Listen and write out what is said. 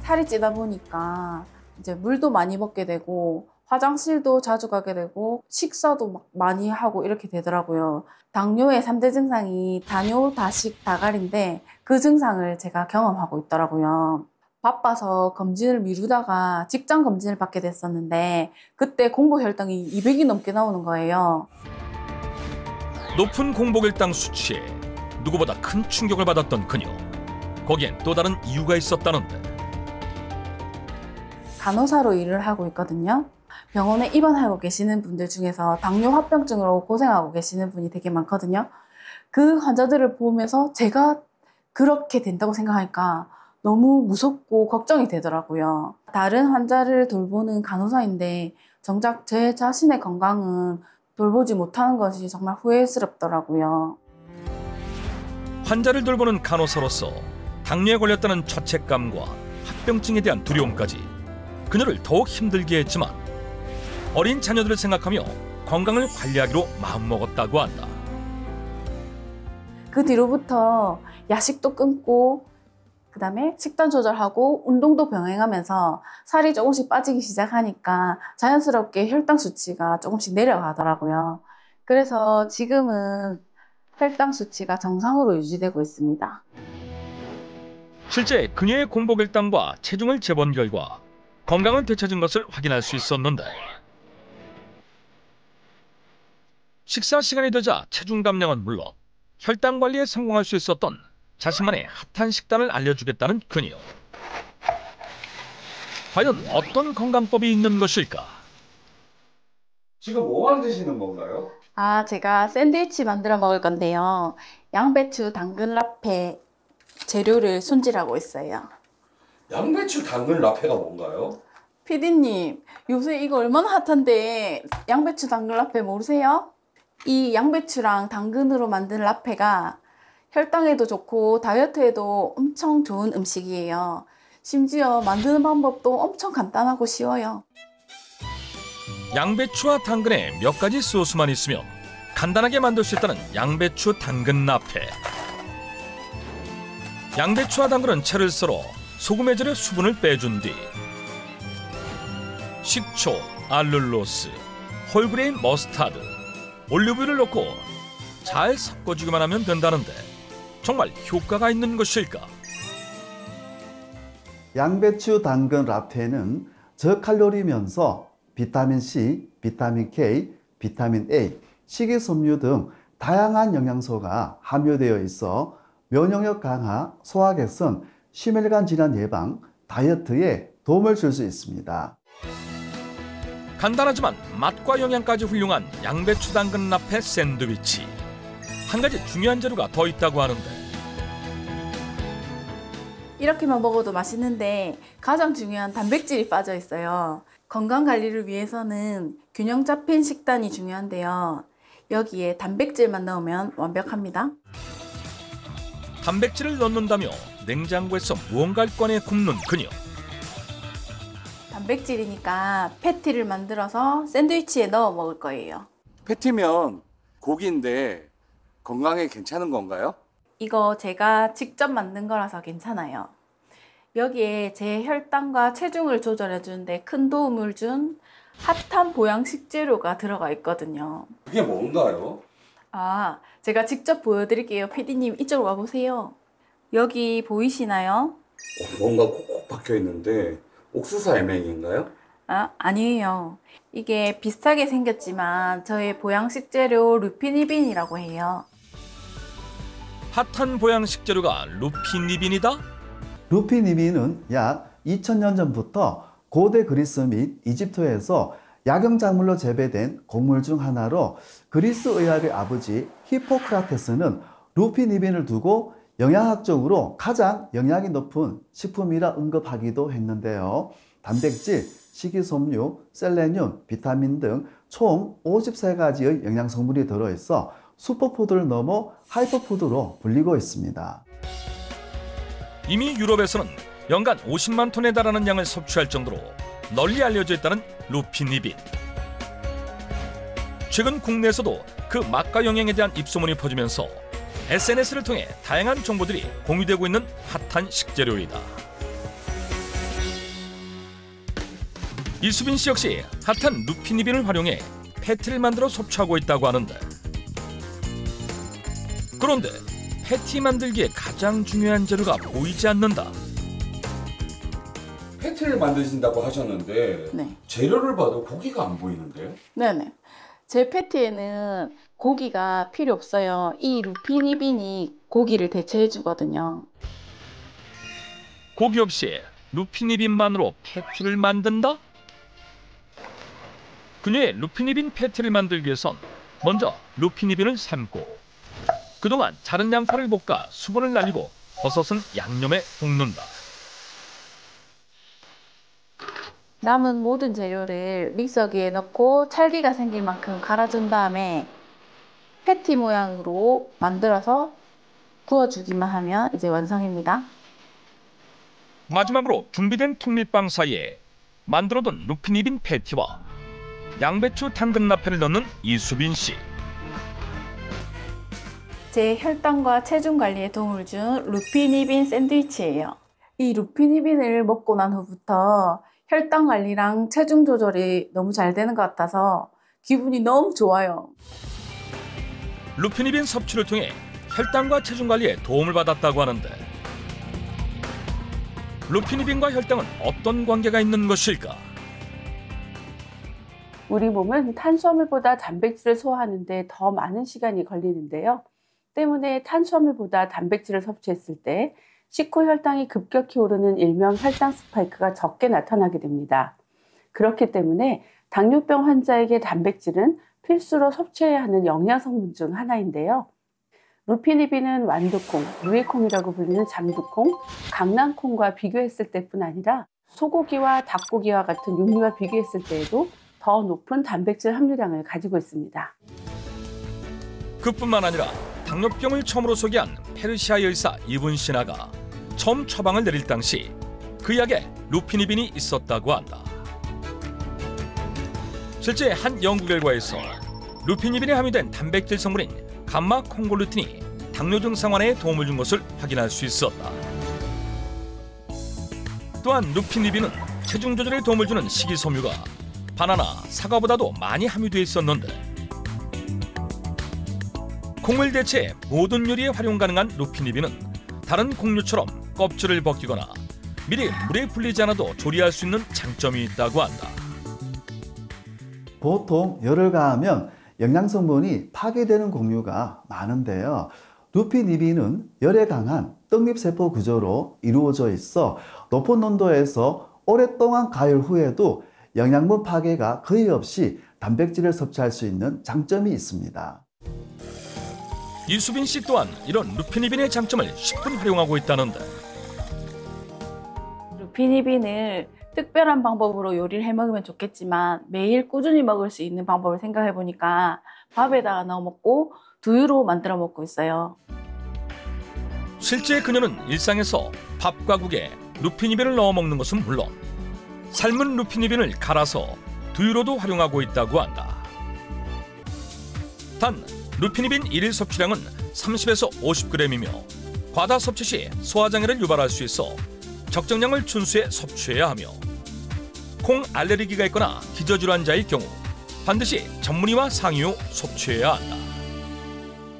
살이 찌다 보니까 이제 물도 많이 먹게 되고 화장실도 자주 가게 되고 식사도 막 많이 하고 이렇게 되더라고요. 당뇨의 3대 증상이 다뇨, 다식, 다갈인데 그 증상을 제가 경험하고 있더라고요. 바빠서 검진을 미루다가 직장 검진을 받게 됐었는데 그때 공복혈당이 200이 넘게 나오는 거예요. 높은 공복혈당 수치에 누구보다 큰 충격을 받았던 그녀. 거기엔 또 다른 이유가 있었다는데. 간호사로 일을 하고 있거든요. 병원에 입원하고 계시는 분들 중에서 당뇨 합병증으로 고생하고 계시는 분이 되게 많거든요. 그 환자들을 보면서 제가 그렇게 된다고 생각하니까 너무 무섭고 걱정이 되더라고요. 다른 환자를 돌보는 간호사인데 정작 제 자신의 건강은 돌보지 못하는 것이 정말 후회스럽더라고요. 환자를 돌보는 간호사로서 당뇨에 걸렸다는 자책감과 합병증에 대한 두려움까지 그녀를 더욱 힘들게 했지만 어린 자녀들을 생각하며 건강을 관리하기로 마음먹었다고 한다. 그 뒤로부터 야식도 끊고 그다음에 식단 조절하고 운동도 병행하면서 살이 조금씩 빠지기 시작하니까 자연스럽게 혈당 수치가 조금씩 내려가더라고요. 그래서 지금은 혈당 수치가 정상으로 유지되고 있습니다. 실제 그녀의 공복혈당과 체중을 재본 결과 건강을 되찾은 것을 확인할 수 있었는데 식사 시간이 되자 체중 감량은 물론 혈당 관리에 성공할 수 있었던 자신만의 핫한 식단을 알려주겠다는 그녀. 과연 어떤 건강법이 있는 것일까? 지금 뭐 만드시는 건가요? 제가 샌드위치 만들어 먹을 건데요. 양배추, 당근, 라페 재료를 손질하고 있어요. 양배추, 당근, 라페가 뭔가요? 피디님, 요새 이거 얼마나 핫한데 양배추, 당근, 라페 모르세요? 이 양배추랑 당근으로 만든 라페가 혈당에도 좋고 다이어트에도 엄청 좋은 음식이에요. 심지어 만드는 방법도 엄청 간단하고 쉬워요. 양배추와 당근에 몇 가지 소스만 있으면 간단하게 만들 수 있다는 양배추 당근 라페. 양배추와 당근은 채를 썰어 소금에 절여 수분을 빼준 뒤 식초, 알룰로스, 홀그레인 머스타드, 올리브유를 넣고 잘 섞어주기만 하면 된다는데 정말 효과가 있는 것일까? 양배추 당근 라페는 저칼로리면서 비타민 C, 비타민 K, 비타민 A, 식이섬유 등 다양한 영양소가 함유되어 있어 면역력 강화, 소화 개선, 심혈관 질환 예방, 다이어트에 도움을 줄 수 있습니다. 간단하지만 맛과 영양까지 훌륭한 양배추 당근 라페 샌드위치. 한 가지 중요한 재료가 더 있다고 하는데 이렇게만 먹어도 맛있는데 가장 중요한 단백질이 빠져 있어요. 건강 관리를 위해서는 균형 잡힌 식단이 중요한데요. 여기에 단백질만 넣으면 완벽합니다. 단백질을 넣는다며 냉장고에서 무언가를 꺼내 굽는 그녀. 단백질이니까 패티를 만들어서 샌드위치에 넣어 먹을 거예요. 패티면 고기인데 건강에 괜찮은 건가요? 이거 제가 직접 만든 거라서 괜찮아요. 여기에 제 혈당과 체중을 조절해 주는데 큰 도움을 준 핫한 보양식 재료가 들어가 있거든요. 그게 뭔가요? 제가 직접 보여드릴게요. 피디님 이쪽으로 와보세요. 여기 보이시나요? 뭔가 콕콕 박혀 있는데 옥수수 알맹이인가요? 아니에요. 이게 비슷하게 생겼지만 저의 보양식 재료 루피니빈이라고 해요. 핫한 보양식 재료가 루피니빈이다? 루피니빈은 약 2000년 전부터 고대 그리스 및 이집트에서 약용작물로 재배된 곡물 중 하나로 그리스 의학의 아버지 히포크라테스는 루피니빈을 두고 영양학적으로 가장 영양이 높은 식품이라 언급하기도 했는데요. 단백질, 식이섬유, 셀레늄, 비타민 등 총 53가지의 영양성분이 들어있어 슈퍼푸드를 넘어 하이퍼푸드로 불리고 있습니다. 이미 유럽에서는 연간 50만 톤에 달하는 양을 섭취할 정도로 널리 알려져 있다는 루피니빈. 최근 국내에서도 그 맛과 영양에 대한 입소문이 퍼지면서 SNS를 통해 다양한 정보들이 공유되고 있는 핫한 식재료이다. 이수빈 씨 역시 핫한 루피니빈을 활용해 패티를 만들어 섭취하고 있다고 하는데, 그런데 패티 만들기에 가장 중요한 재료가 보이지 않는다. 패티를 만드신다고 하셨는데 네. 재료를 봐도 고기가 안 보이는데요? 네네. 제 패티에는 고기가 필요 없어요. 이 루피니빈이 고기를 대체해 주거든요. 고기 없이 루피니빈만으로 패티를 만든다? 그녀의 루피니빈 패티를 만들기 위해선 먼저 루피니빈을 삶고, 그동안 자른 양파를 볶아 수분을 날리고 버섯은 양념에 볶는다. 남은 모든 재료를 믹서기에 넣고 찰기가 생길 만큼 갈아준 다음에 패티 모양으로 만들어서 구워주기만 하면 이제 완성입니다. 마지막으로 준비된 통밀빵 사이에 만들어둔 루피니빈 패티와 양배추 당근 라페를 넣는 이수빈 씨. 제 혈당과 체중 관리에 도움을 준 루피니빈 샌드위치예요. 이 루피니빈을 먹고 난 후부터 혈당 관리랑 체중 조절이 너무 잘 되는 것 같아서 기분이 너무 좋아요. 루피니빈 섭취를 통해 혈당과 체중 관리에 도움을 받았다고 하는데, 루피니빈과 혈당은 어떤 관계가 있는 것일까? 우리 몸은 탄수화물보다 단백질을 소화하는데 더 많은 시간이 걸리는데요. 때문에 탄수화물보다 단백질을 섭취했을 때 식후 혈당이 급격히 오르는 일명 혈당 스파이크가 적게 나타나게 됩니다. 그렇기 때문에 당뇨병 환자에게 단백질은 필수로 섭취해야 하는 영양성분 중 하나인데요. 루피니빈은 완두콩, 누에콩이라고 불리는 장두콩, 강낭콩과 비교했을 때뿐 아니라 소고기와 닭고기와 같은 육류와 비교했을 때에도 더 높은 단백질 함유량을 가지고 있습니다. 그뿐만 아니라 당뇨병을 처음으로 소개한 페르시아 열사 이븐 시나가 처음 처방을 내릴 당시 그 약에 루피니빈이 있었다고 한다. 실제 한 연구 결과에서 루피니빈에 함유된 단백질 성분인 감마 콩글루틴이 당뇨 증상 완화에 도움을 준 것을 확인할 수 있었다. 또한 루피니빈은 체중 조절에 도움을 주는 식이섬유가 바나나, 사과보다도 많이 함유되어 있었는데, 콩을 대체해 모든 요리에 활용 가능한 루피니빈은 다른 곡류처럼 껍질을 벗기거나 미리 물에 불리지 않아도 조리할 수 있는 장점이 있다고 한다. 보통 열을 가하면 영양성분이 파괴되는 곡류가 많은데요. 루피니빈은 열에 강한 떡잎세포 구조로 이루어져 있어 높은 온도에서 오랫동안 가열 후에도 영양분 파괴가 거의 없이 단백질을 섭취할 수 있는 장점이 있습니다. 이수빈 씨 또한 이런 루피니빈의 장점을 십분 활용하고 있다는데, 루피니빈을 특별한 방법으로 요리를 해 먹으면 좋겠지만 매일 꾸준히 먹을 수 있는 방법을 생각해 보니까 밥에다가 넣어 먹고 두유로 만들어 먹고 있어요. 실제 그녀는 일상에서 밥과 국에 루피니빈을 넣어 먹는 것은 물론 삶은 루피니빈을 갈아서 두유로도 활용하고 있다고 한다. 단 루피니빈 1일 섭취량은 30에서 50g이며 과다 섭취 시 소화장애를 유발할 수 있어 적정량을 준수해 섭취해야 하며, 콩 알레르기가 있거나 기저질환자의 경우 반드시 전문의와 상의 후 섭취해야 한다.